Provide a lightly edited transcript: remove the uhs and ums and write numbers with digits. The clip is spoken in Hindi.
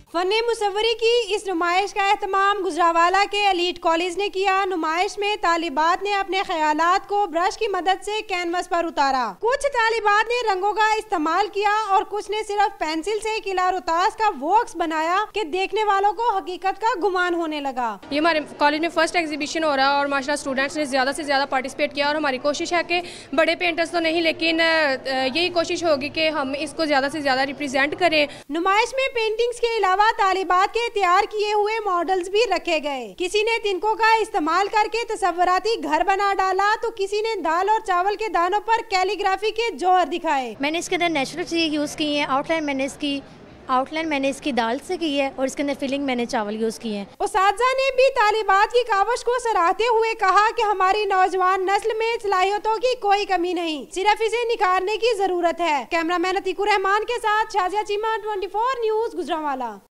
फने मुसव्वरी की इस नुमाइश का एहतमाम गुजरांवाला के एलीट कॉलेज ने किया। नुमाइश में तालिबात ने अपने ख्यालात को ब्रश की मदद से कैनवस पर उतारा। कुछ तालिबात ने रंगों का इस्तेमाल किया और कुछ ने सिर्फ पेंसिल से किला रोहतास का वो अक्स बनाया कि देखने वालों को हकीकत का गुमान होने लगा। ये हमारे कॉलेज में फर्स्ट एग्जीबिशन हो रहा है और माशाल्लाह स्टूडेंट्स ने ज़्यादा से ज़्यादा पार्टिसिपेट किया और हमारी कोशिश है कि बड़े पेंटर्स तो नहीं लेकिन यही कोशिश होगी कि हम इसको ज़्यादा से ज़्यादा रिप्रेजेंट करें। नुमाइश में पेंटिंग्स के अलावा तालिबात के तैयार किए हुए मॉडल्स भी रखे गए। किसी ने तिनकों का इस्तेमाल करके तस्वुराती घर बना डाला तो किसी ने दाल और चावल के दानों पर कैलीग्राफी के जौहर दिखाए। मैंने इसके अंदर नेचुरल चीज़ यूज़ की है। आउटलाइन मैंने इसकी दाल से की है और इसके अंदर फिलिंग मैंने चावल यूज़ किए हैं। उस्ताज़ा ने भी तालिबात की कावश को सराहते हुए कहा कि हमारी नौजवान नस्ल में सलाहियतों की कोई कमी नहीं, सिर्फ इसे निखारने की जरूरत है। कैमरामैन अतीकुर रहमान के साथ शाजिया चीमा, 24 न्यूज़ गुजरांवाला।